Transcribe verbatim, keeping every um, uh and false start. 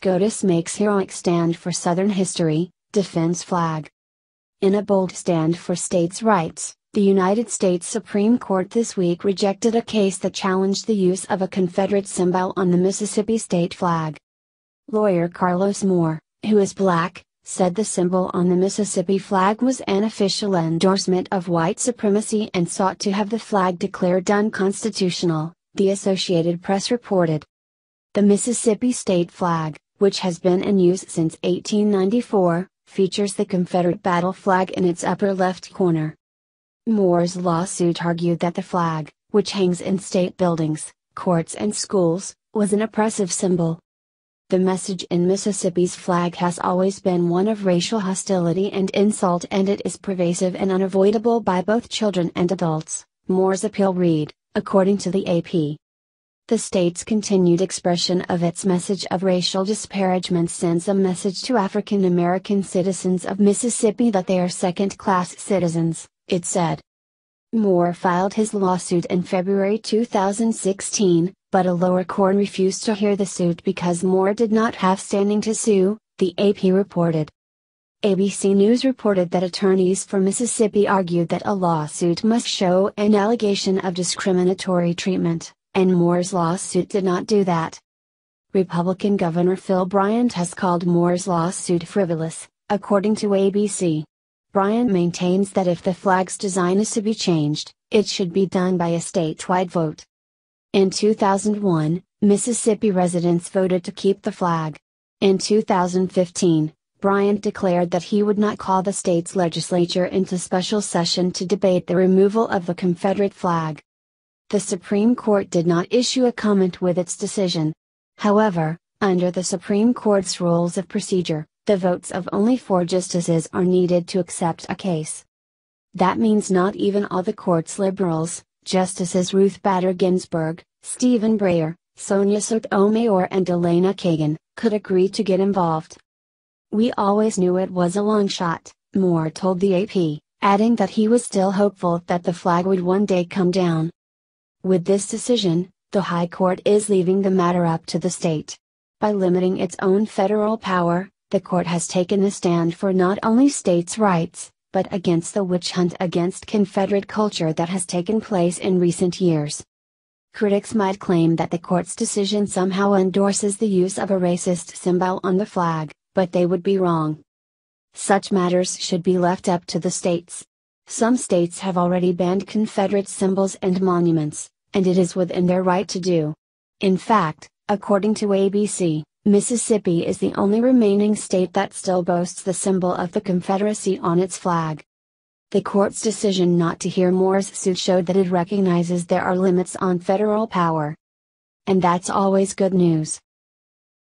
SCOTUS makes heroic stand for Southern history, defends flag. In a bold stand for states' rights, the United States Supreme Court this week rejected a case that challenged the use of a Confederate symbol on the Mississippi state flag. Lawyer Carlos Moore, who is black, said the symbol on the Mississippi flag was an official endorsement of white supremacy and sought to have the flag declared unconstitutional, the Associated Press reported. The Mississippi state flag, which has been in use since eighteen ninety-four, features the Confederate battle flag in its upper left corner. Moore's lawsuit argued that the flag, which hangs in state buildings, courts and schools, was an oppressive symbol. The message in Mississippi's flag has always been one of racial hostility and insult, and it is pervasive and unavoidable by both children and adults, Moore's appeal read, according to the A P. The state's continued expression of its message of racial disparagement sends a message to African American citizens of Mississippi that they are second-class citizens, it said. Moore filed his lawsuit in February two thousand sixteen, but a lower court refused to hear the suit because Moore did not have standing to sue, the A P reported. A B C News reported that attorneys for Mississippi argued that a lawsuit must show an allegation of discriminatory treatment, and Moore's lawsuit did not do that. Republican Governor Phil Bryant has called Moore's lawsuit frivolous, according to A B C. Bryant maintains that if the flag's design is to be changed, it should be done by a statewide vote. In two thousand one, Mississippi residents voted to keep the flag. In two thousand fifteen, Bryant declared that he would not call the state's legislature into special session to debate the removal of the Confederate flag. The Supreme Court did not issue a comment with its decision. However, under the Supreme Court's rules of procedure, the votes of only four justices are needed to accept a case. That means not even all the court's liberals, Justices Ruth Bader Ginsburg, Stephen Breyer, Sonia Sotomayor and Elena Kagan, could agree to get involved. "We always knew it was a long shot," Moore told the A P, adding that he was still hopeful that the flag would one day come down. With this decision, the High Court is leaving the matter up to the state. By limiting its own federal power, the court has taken a stand for not only states' rights, but against the witch hunt against Confederate culture that has taken place in recent years. Critics might claim that the court's decision somehow endorses the use of a racist symbol on the flag, but they would be wrong. Such matters should be left up to the states. Some states have already banned Confederate symbols and monuments, and it is within their right to do. In fact, according to A B C, Mississippi is the only remaining state that still boasts the symbol of the Confederacy on its flag. The court's decision not to hear Moore's suit showed that it recognizes there are limits on federal power. And that's always good news.